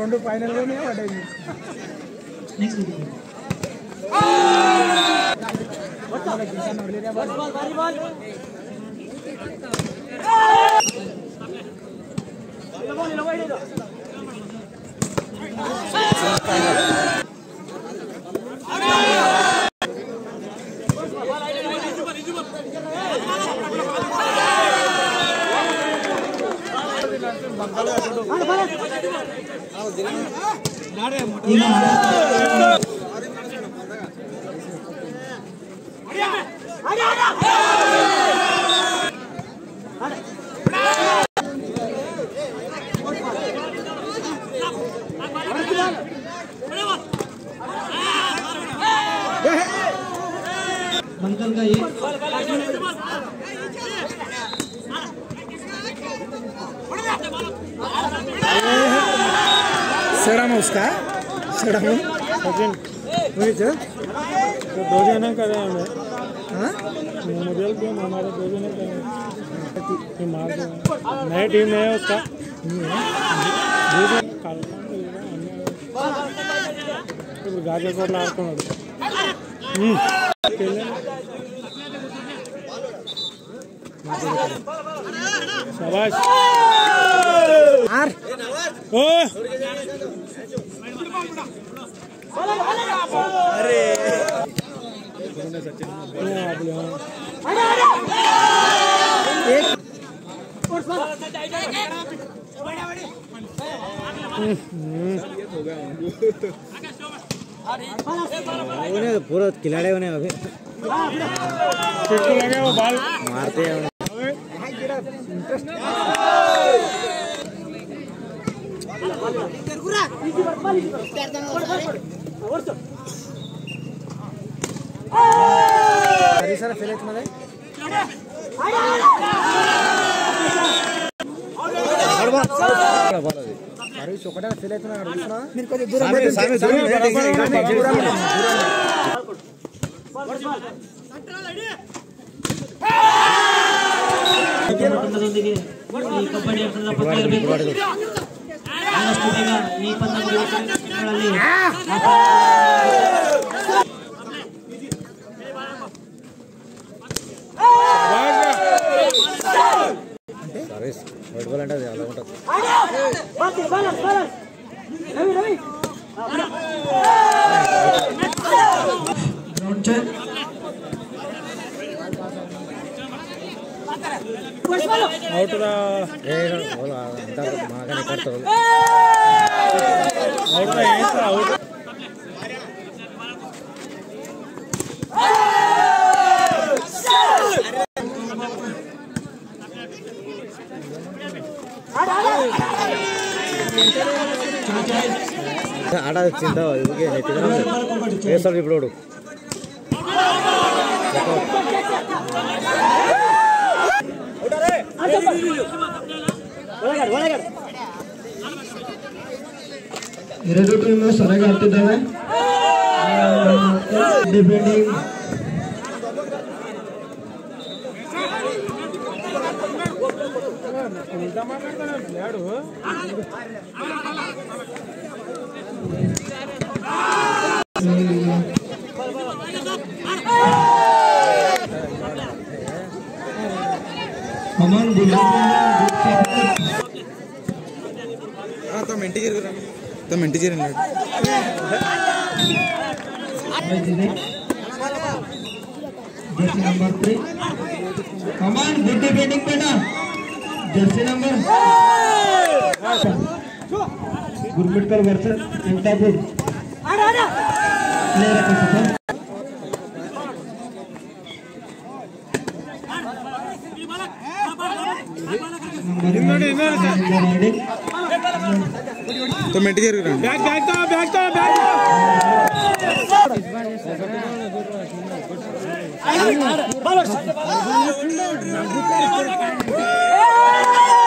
Round final లోనే పడ్డది. मंगल का ये सड़म उसका सड़म सचिन वही तो 2 जने कर रहे हैं हमें। हाँ मेमोरियल गेम हमारे 2 जने कर रहे हैं। मार दो नए टीम में है उसका గాజర్కోట ఆడుకున్నాడు शाबाश ओ अरे पूरा खिलाड़ी होने अभी लगे वो बॉल मारते हैं सर फिलेट मध्ये अरे चोकटा फिलेट में अडुसना మీరు కొంచెం దూరం ತಂಡದೊಂದಿಗೆ ಈ ಕಬಡ್ಡಿ ಆಟದ ಪಂದ್ಯ ಇರಬೇಕು. ಆನಷ್ಟುಬೇಗ ಈ ಪಂದ್ಯಗಳಲ್ಲಿ సర్వీస్ రెడ్ బాల్ అంటే అలా ఉంటుంది. గ్రౌండ్ చెక్ అవుట్ రా అంతా మాగానే కొడతారు. అవుట్ రా ఏంట్రా అవుట్ ఆడ వచ్చిందో ఇదిగే వేసాడు ఇప్పుడు ಎರಡು ಟೀಮ್ ಸರಿಯಾಗಿ ಆಡ್ತಿದ್ದಾವೆ. ಡಿಫೆಂಡಿಂಗ್ ఉల్టా మాట్లాడతాడు లేడు అమన్ తమ ఇంటికి చేరండి जर्सी नंबर 3 कमान गुड डिफेंडिंग बेटा जर्सी नंबर गुरमिटकर वर्सेस इंटापुर प्लेयर का सफल तो मिनट जरूर बैक बैक तो बैक तो बैक Vamos!